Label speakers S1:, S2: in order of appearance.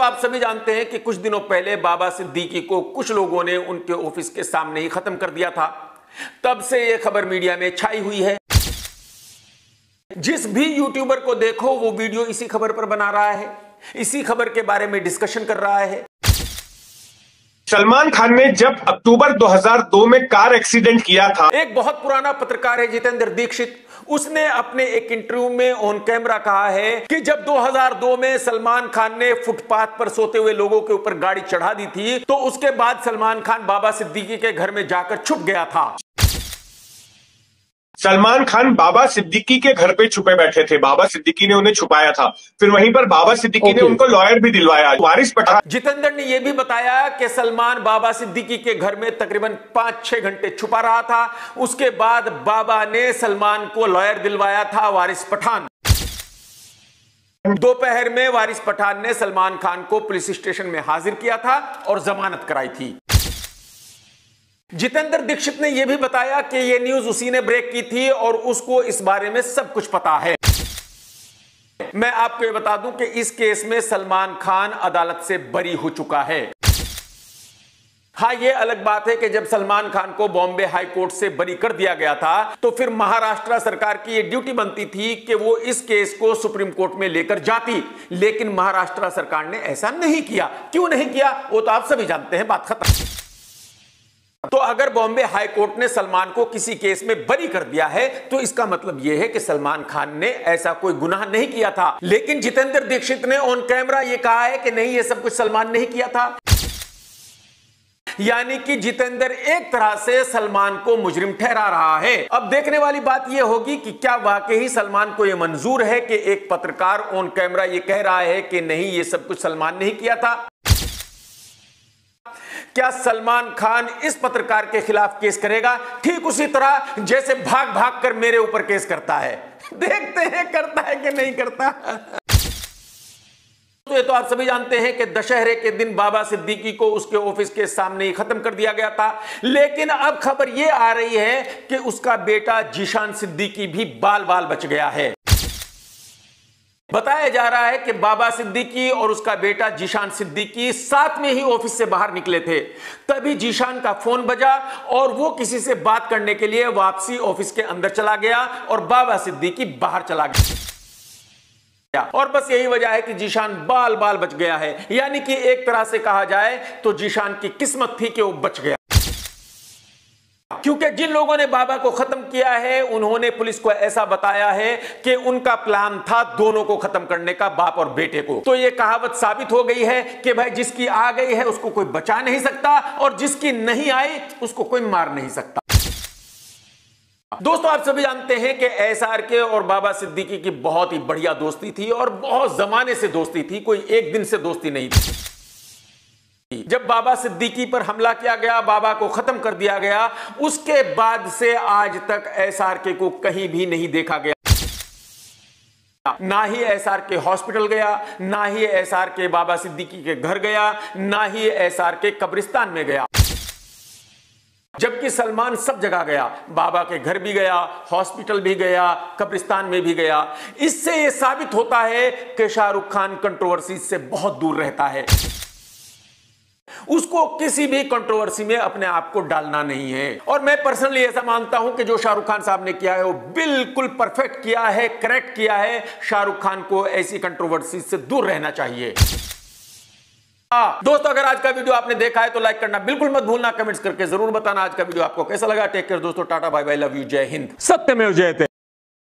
S1: आप सभी जानते हैं कि कुछ दिनों पहले बाबा सिद्दीकी को कुछ लोगों ने उनके ऑफिस के सामने ही खत्म कर दिया था। तब से यह खबर मीडिया में छाई हुई है। जिस भी यूट्यूबर को देखो वो वीडियो इसी खबर पर बना रहा है, इसी खबर के बारे में डिस्कशन कर रहा है।
S2: सलमान खान ने जब अक्टूबर 2002 में कार एक्सीडेंट किया था,
S1: एक बहुत पुराना पत्रकार है जितेंद्र दीक्षित, उसने अपने एक इंटरव्यू में ऑन कैमरा कहा है कि जब 2002 में सलमान खान ने फुटपाथ पर सोते हुए लोगों के ऊपर गाड़ी चढ़ा दी थी तो उसके बाद सलमान खान बाबा सिद्दीकी के घर में जाकर छुप गया था।
S2: सलमान खान बाबा सिद्दीकी के घर पे छुपे बैठे थे, बाबा सिद्दीकी ने उन्हें छुपाया था। फिर वहीं पर बाबा सिद्दीकी ने उनको लॉयर भी दिलवाया। वारिस पठान
S1: जितेंद्र ने यह भी बताया कि सलमान बाबा सिद्दीकी के घर में तकरीबन 5-6 घंटे छुपा रहा था। उसके बाद बाबा ने सलमान को लॉयर दिलवाया था, वारिस पठान। दोपहर में वारिस पठान ने सलमान खान को पुलिस स्टेशन में हाजिर किया था और जमानत कराई थी। जितेंद्र दीक्षित ने यह भी बताया कि यह न्यूज उसी ने ब्रेक की थी और उसको इस बारे में सब कुछ पता है। मैं आपको यह बता दूं कि इस केस में सलमान खान अदालत से बरी हो चुका है। हां, यह अलग बात है कि जब सलमान खान को बॉम्बे हाई कोर्ट से बरी कर दिया गया था तो फिर महाराष्ट्र सरकार की यह ड्यूटी बनती थी कि वो इस केस को सुप्रीम कोर्ट में लेकर जाती, लेकिन महाराष्ट्र सरकार ने ऐसा नहीं किया। क्यों नहीं किया वो तो आप सभी जानते हैं, बात खत्म। तो अगर बॉम्बे हाई कोर्ट ने सलमान को किसी केस में बरी कर दिया है तो इसका मतलब यह है कि सलमान खान ने ऐसा कोई गुनाह नहीं किया था। लेकिन जितेंद्र दीक्षित ने ऑन कैमरा यह कहा है कि नहीं, यह सब कुछ सलमान ने ही किया था। यानी कि जितेंद्र एक तरह से सलमान को मुजरिम ठहरा रहा है। अब देखने वाली बात यह होगी कि क्या वाकई सलमान को यह मंजूर है कि एक पत्रकार ऑन कैमरा यह कह रहा है कि नहीं, यह सब कुछ सलमान ने ही किया था। क्या सलमान खान इस पत्रकार के खिलाफ केस करेगा, ठीक उसी तरह जैसे भाग भाग कर मेरे ऊपर केस करता है? देखते हैं करता है कि नहीं करता। तो ये तो आप सभी जानते हैं कि दशहरे के दिन बाबा सिद्दीकी को उसके ऑफिस के सामने ही खत्म कर दिया गया था। लेकिन अब खबर यह आ रही है कि उसका बेटा जीशान सिद्दीकी भी बाल बाल बच गया है। बताया जा रहा है कि बाबा सिद्दीकी और उसका बेटा जीशान सिद्दीकी साथ में ही ऑफिस से बाहर निकले थे। तभी जीशान का फोन बजा और वो किसी से बात करने के लिए वापसी ऑफिस के अंदर चला गया और बाबा सिद्दीकी बाहर चला गया। और बस यही वजह है कि जीशान बाल बाल बच गया है। यानी कि एक तरह से कहा जाए तो जीशान की किस्मत थी कि वो बच गया, क्योंकि जिन लोगों ने बाबा को खत्म किया है उन्होंने पुलिस को ऐसा बताया है कि उनका प्लान था दोनों को खत्म करने का, बाप और बेटे को। तो यह कहावत साबित हो गई है कि भाई जिसकी आ गई है उसको कोई बचा नहीं सकता और जिसकी नहीं आई उसको कोई मार नहीं सकता। दोस्तों, आप सभी जानते हैं कि एसआरके और बाबा सिद्दीकी की बहुत ही बढ़िया दोस्ती थी और बहुत जमाने से दोस्ती थी, कोई एक दिन से दोस्ती नहीं थी। जब बाबा सिद्दीकी पर हमला किया गया, बाबा को खत्म कर दिया गया, उसके बाद से आज तक एसआरके को कहीं भी नहीं देखा गया। ना ही एसआरके हॉस्पिटल गया, ना ही एसआरके बाबा सिद्दीकी के घर गया, ना ही एसआरके कब्रिस्तान में गया। जबकि सलमान सब जगह गया, बाबा के घर भी गया, हॉस्पिटल भी गया, कब्रिस्तान में भी गया। इससे यह साबित होता है कि शाहरुख खान कंट्रोवर्सी से बहुत दूर रहता है। उसको किसी भी कंट्रोवर्सी में अपने आप को डालना नहीं है। और मैं पर्सनली ऐसा मानता हूं कि जो शाहरुख खान साहब ने किया है वो बिल्कुल परफेक्ट किया है, करेक्ट किया है। शाहरुख खान को ऐसी कंट्रोवर्सी से दूर रहना चाहिए। दोस्तों, अगर आज का वीडियो आपने देखा है तो लाइक करना बिल्कुल मत भूलना, कमेंट्स करके जरूर बताना आज का वीडियो आपको कैसा लगा। टेक केयर दोस्तों, tata bye bye, love you, जय हिंद, सत्यमेव जयते।